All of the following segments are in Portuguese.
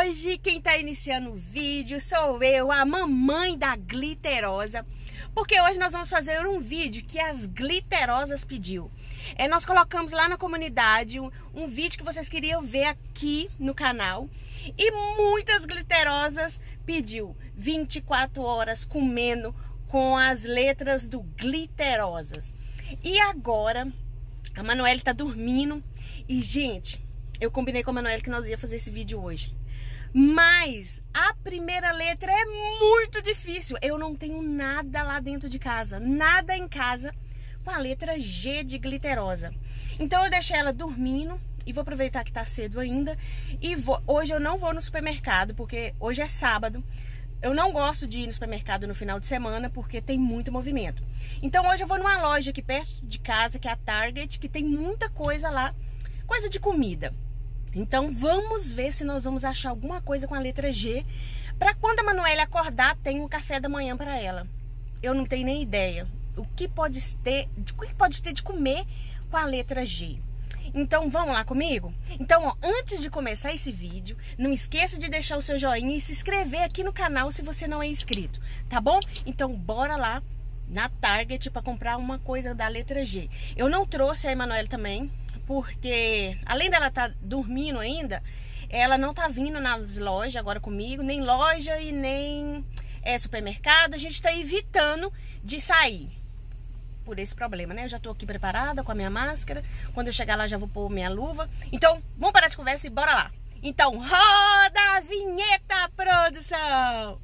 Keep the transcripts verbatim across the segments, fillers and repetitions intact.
hoje quem tá iniciando o vídeo sou eu, a mamãe da Glitterosa, porque hoje nós vamos fazer um vídeo que as Glitterosas pediu. É, nós colocamos lá na comunidade um, um vídeo que vocês queriam ver aqui no canal e muitas Glitterosas pediu vinte e quatro horas comendo com as letras do Glitterosas. E agora a Manoele tá dormindo e, gente, eu combinei com a Manoele que nós ia fazer esse vídeo hoje. Mas a primeira letra é muito difícil. Eu não tenho nada lá dentro de casa, nada em casa com a letra G de Glitterosa. Então eu deixei ela dormindo e vou aproveitar que tá cedo ainda. E vou, hoje eu não vou no supermercado, porque hoje é sábado. Eu não gosto de ir no supermercado no final de semana, porque tem muito movimento. Então hoje eu vou numa loja aqui perto de casa, que é a Target, que tem muita coisa lá, coisa de comida. Então vamos ver se nós vamos achar alguma coisa com a letra G, para quando a Manoele acordar, tem um café da manhã para ela. Eu não tenho nem ideia o que pode ter, o que pode ter de comer com a letra G. Então vamos lá comigo? Então, ó, antes de começar esse vídeo, não esqueça de deixar o seu joinha e se inscrever aqui no canal se você não é inscrito, tá bom? Então bora lá na Target para comprar uma coisa da letra G. Eu não trouxe a Emanuele também, porque além dela estar tá dormindo ainda, ela não tá vindo nas lojas agora comigo, nem loja e nem é, supermercado. A gente tá evitando de sair por esse problema, né? Eu já tô aqui preparada com a minha máscara. Quando eu chegar lá já vou pôr minha luva. Então, vamos parar de conversa e bora lá. Então, roda a vinheta, produção!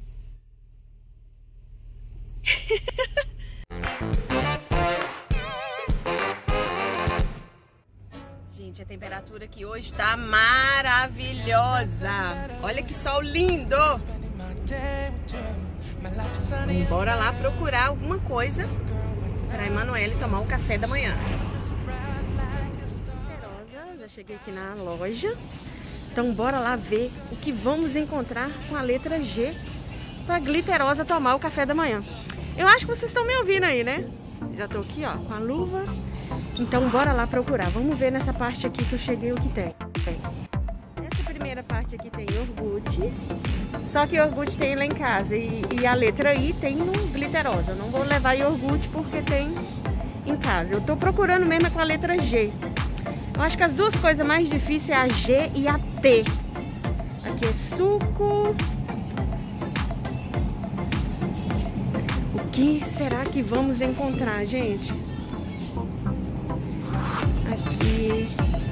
Gente, a temperatura aqui hoje tá maravilhosa. Olha que sol lindo! Bora lá procurar alguma coisa para Emanuele tomar o café da manhã. Já cheguei aqui na loja. Então bora lá ver o que vamos encontrar com a letra G para Glitterosa tomar o café da manhã. Eu acho que vocês estão me ouvindo aí, né? Já tô aqui, ó, com a luva. Então bora lá procurar. Vamos ver nessa parte aqui que eu cheguei o que tem. Nessa primeira parte aqui tem iogurte. Só que iogurte tem lá em casa. E, e a letra I tem no Glitterosa. Eu não vou levar iogurte porque tem em casa. Eu tô procurando mesmo com a letra G. Eu acho que as duas coisas mais difíceis é a G e a T. Aqui é suco. O que será que vamos encontrar, gente? Aqui.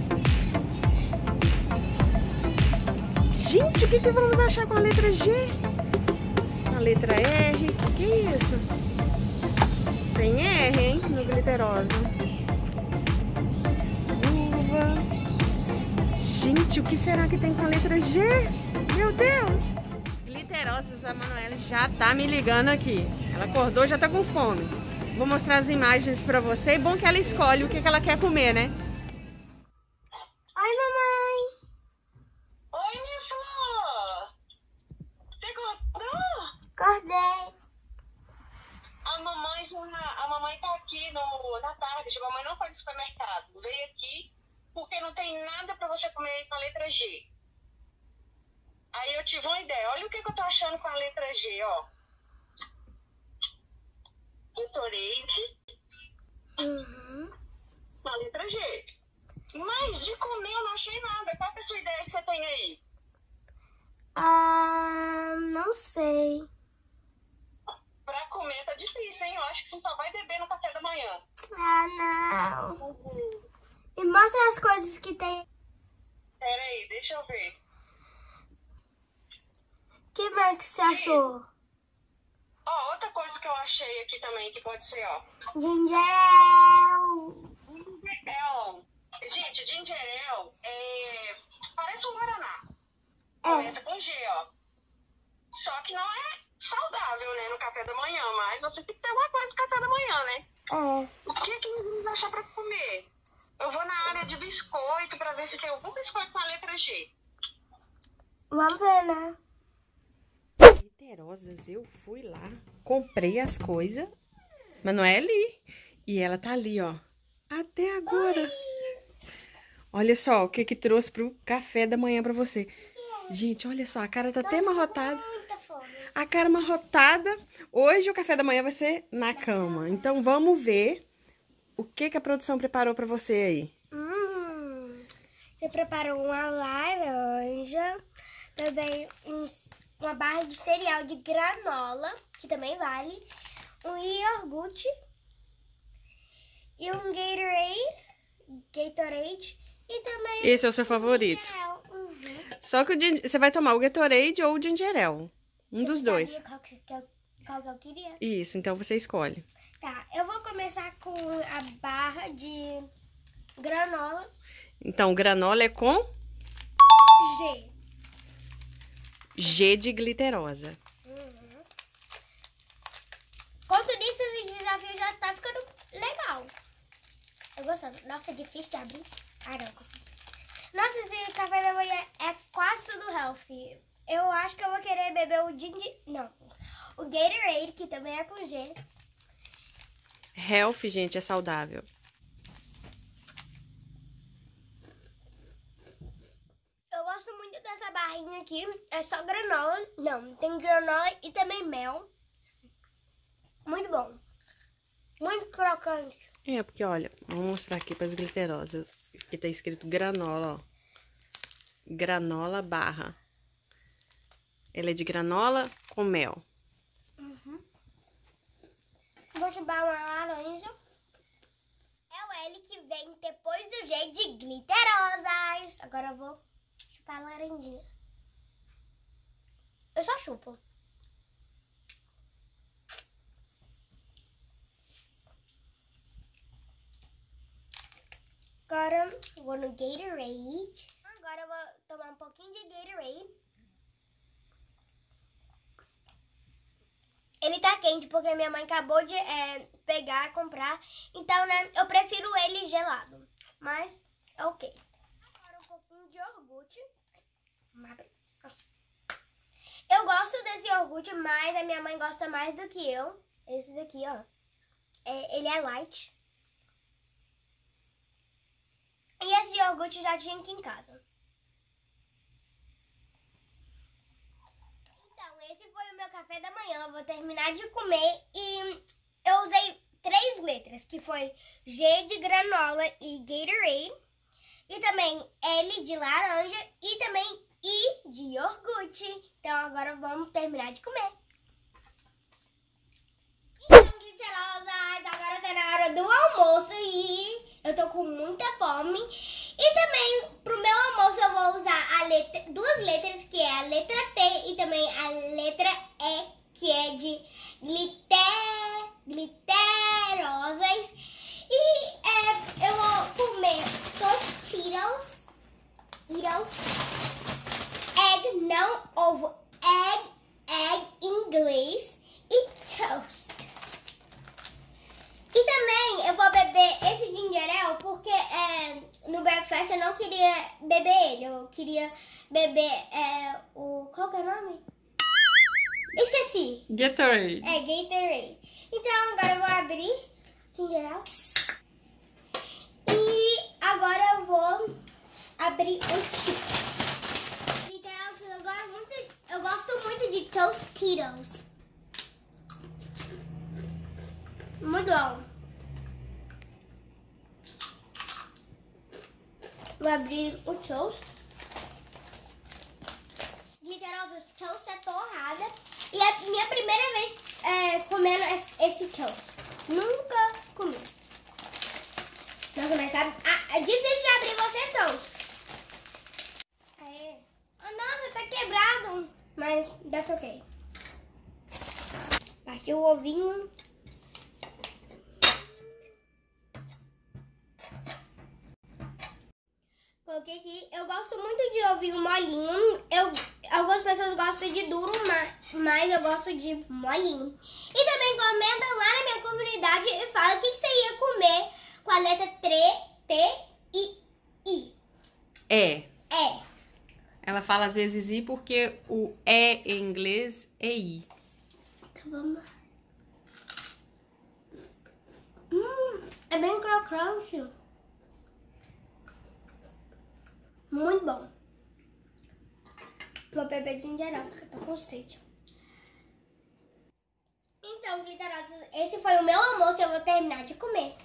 Gente, o que, que vamos achar com a letra G? A letra R. O que é isso? Tem R, hein? No Glitterosa. Uva. Gente, o que será que tem com a letra G? Meu Deus! Glitterosas, a Manoele já tá me ligando aqui. Ela acordou, já tá com fome. Vou mostrar as imagens pra você. É bom que ela escolhe o que, que ela quer comer, né? Oi, mamãe. Oi, minha flor. Você acordou? Acordei. A mamãe, a mamãe tá aqui no, na tarde. A mamãe não foi no supermercado. Veio aqui porque não tem nada pra você comer com a letra G. Aí eu tive uma ideia. Olha o que, que eu tô achando com a letra G, ó. Gatorade. Uhum. Com a letra G. Mas de comer eu não achei nada. Qual que é a sua ideia que você tem aí? Ah, não sei. Pra comer tá difícil, hein? Eu acho que você só vai beber no café da manhã. Ah, não. Me mostra as coisas que tem. Pera aí, deixa eu ver. Que mais que você achou? Ó, outra coisa que eu achei aqui também, que pode ser, ó. Ginger ale. Ginger ale. Gente, ginger ale é... parece um guaraná. É. É com G, ó. Só que não é saudável, né, no café da manhã, mas você tem que ter alguma coisa no café da manhã, né? É. O que que nós vamos achar pra comer? Eu vou na área de biscoito pra ver se tem algum biscoito com a letra G. Vamos ver, né? Glitterosas, eu fui lá, comprei as coisas. Manoele, e ela tá ali, ó, até agora. Olha só o que que trouxe pro café da manhã pra você. Gente, olha só, a cara tá até Nossa, eu tô amarrotada. com muita fome. A cara amarrotada. Hoje o café da manhã vai ser na cama. Então vamos ver o que, que a produção preparou pra você aí. Hum, você preparou uma laranja, também uns, uma barra de cereal de granola, que também vale, um iogurte e um Gatorade, Gatorade e também... Esse é o seu favorito. Uhum. Só que o gin- você vai tomar o Gatorade ou o ginger ale. Um Você dos sabia dois. Qual que, que eu, qual que eu queria? Isso, então você escolhe. Tá, eu vou começar com a barra de granola Então, o granola é com G. G de glitterosa. Uhum. Quanto disso, esse desafio já tá ficando legal. Eu gostando. Nossa, é difícil de abrir. Ah, não, consegui. Nossa, esse café da manhã é quase tudo healthy. Eu acho que eu vou querer beber o ginger... Não, o Gatorade, que também é com G. Health, gente, é saudável. Eu gosto muito dessa barrinha aqui. É só granola. Não, tem granola e também mel. Muito bom. Muito crocante. É, porque olha, vou mostrar aqui para as glitterosas. Aqui tá escrito granola, ó. Granola barra. Ela é de granola com mel. Uhum. Vou chupar uma laranja. É o L que vem depois do G de glitterosas. Agora eu vou chupar a laranjinha. Eu só chupo. Agora eu vou no Gatorade. Agora eu vou tomar um pouquinho de Gatorade. Ele tá quente porque minha mãe acabou de é, pegar e comprar. Então, né, eu prefiro ele gelado. Mas, é ok. Agora um pouquinho de iogurte. Vamos abrir. Nossa. Eu gosto desse iogurte, mas a minha mãe gosta mais do que eu. Esse daqui, ó. É, ele é light. E esse iogurte já tinha aqui em casa. Então, esse foi o meu café da manhã. Eu vou terminar de comer e eu usei três letras, que foi G de granola e Gatorade. E também L de laranja e também I de iogurte. Então, agora vamos terminar de comer. Então, glitterosas, agora tá na hora do almoço e eu tô com muita fome. E também, pro meu almoço, eu vou usar a letra, duas letras, que é a letra T e também a letra E, que é de glitter, glitterosas. E é, eu vou comer Tostitos, Cheetos, egg, não ovo, egg, egg em inglês e toast. E também eu vou beber esse ginger ale porque é, no breakfast eu não queria beber ele. Eu queria beber é, o... Qual que é o nome? Esqueci. Gatorade. É, Gatorade. Então agora eu vou abrir ginger ale. E agora eu vou abrir o chip. Literal, eu gosto muito, eu gosto muito de Tostitos. Muito bom. Vou abrir o toast. Glitterosas, toast é torrada. E é a minha primeira vez é, comendo esse toast. Nunca comi. Vamos começar. Ah, é difícil de abrir você toast. Aê. Ah, nossa, tá quebrado. Mas that's ok. Partiu o ovinho. Coloquei aqui. Eu gosto muito de ovinho molinho. Eu, algumas pessoas gostam de duro, mas, mas eu gosto de molinho. E também comenta lá na minha comunidade e fala o que, que você ia comer com a letra T, T e I. É. É. Ela fala às vezes I porque o E em inglês é I. Então vamos lá. Hum, é bem crocante. Muito bom. vou beber ginger ale, porque eu tô com sede. Então, glitterosas, esse foi o meu almoço e eu vou terminar de comer.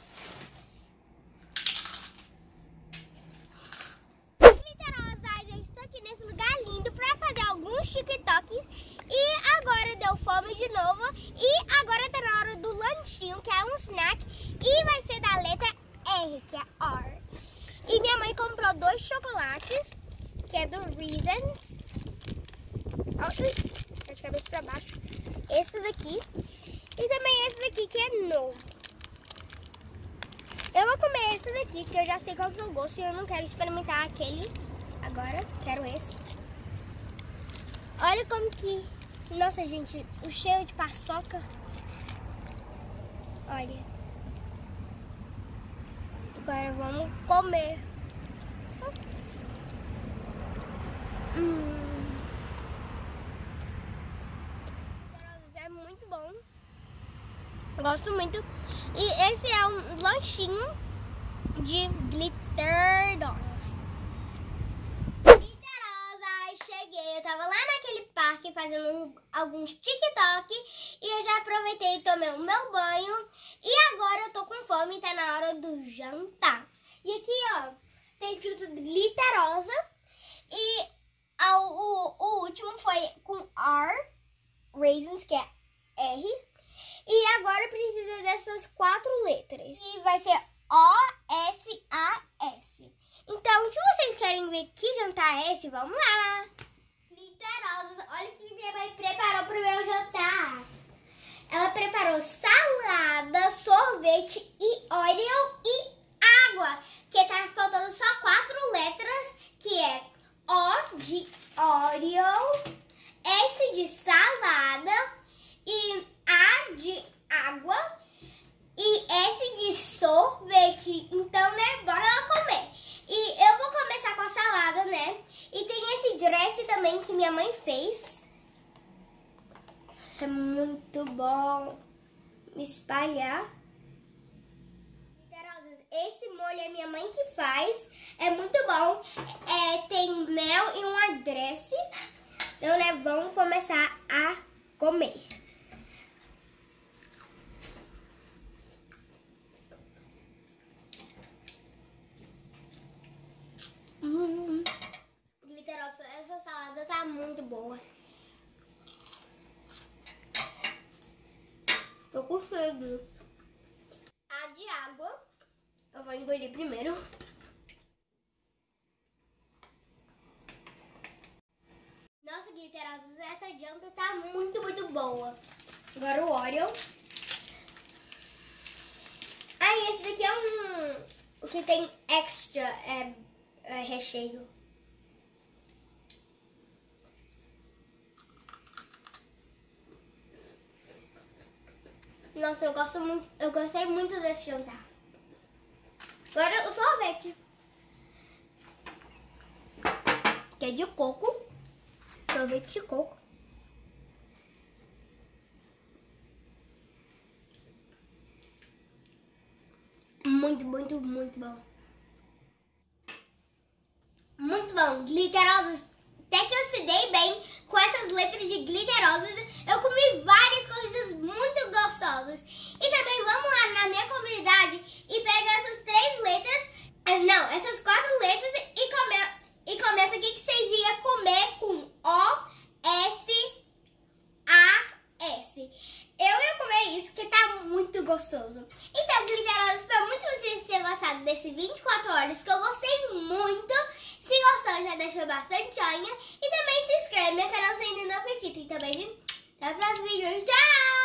Glitterosas, eu estou aqui nesse lugar lindo pra fazer alguns TikToks. E agora deu fome de novo. E agora tá na hora do lanchinho, que é um snack. E vai ser da letra R, que é R. E minha mãe comprou dois chocolates, que é do Reasons. Olha, de cabeça pra baixo. Esse daqui. E também esse daqui, que é novo. Eu vou comer esse daqui, que eu já sei qual que é o gosto. E eu não quero experimentar aquele agora. Quero esse. Olha como que... Nossa, gente, o cheiro de paçoca. Olha. Agora vamos comer. Hum. É muito bom. Gosto muito. E esse é um lanchinho de glitterosas. Glitterosas, cheguei. Eu tava lá naquele parque fazendo um, alguns TikTok. E eu já aproveitei e tomei o meu banho. E agora eu tô com fome e tá na hora do jantar. E aqui, ó, tem escrito glitterosa. E a, o, o último foi com R, Raisins, que é R. E agora precisa dessas quatro letras. E vai ser O S A S. Então, se vocês querem ver que jantar é esse, vamos lá. Glitterosas, olha o que minha mãe preparou pro meu jantar. Ela preparou salada, sorvete e Oreo e água. Que tá faltando só quatro letras, que é O de Oreo, S de salada e A de água e S de sorvete. Então, né, bora lá comer. E eu vou começar com a salada, né? E tem esse dress também que minha mãe fez. É muito bom me espalhar. Esse molho é minha mãe que faz. É muito bom. É, tem mel e um adereço. Então, né, vamos começar a comer. Hum. Glitterosa, essa salada tá muito boa. Tô com sede. A de água eu vou engolir primeiro. Nossa, glitterosas, essa janta tá muito, muito boa. Agora o Oreo. Ah, e esse daqui é um... O que tem extra é, é recheio. Nossa, eu gosto muito, eu gostei muito desse jantar. Agora o sorvete, que é de coco. Sorvete de coco. Muito, muito, muito bom. Muito bom. Glitterosas, até que eu se dei bem com essas letras de glitterosas. Eu comi várias coisas muito gostosas. E também vamos lá na minha comunidade e pega essas três letras, não, essas quatro letras e, come, e comenta o que, que vocês iam comer com O, S, A, S. Eu ia comer isso, que tá muito gostoso. Então, glitterosas, espero muito que vocês tenham gostado desse vinte e quatro horas, que eu gostei muito. Se gostou, já deixa bastante joinha. E também se inscreve no meu canal se ainda não é inscrito. E também, até o próximo vídeo. Tchau!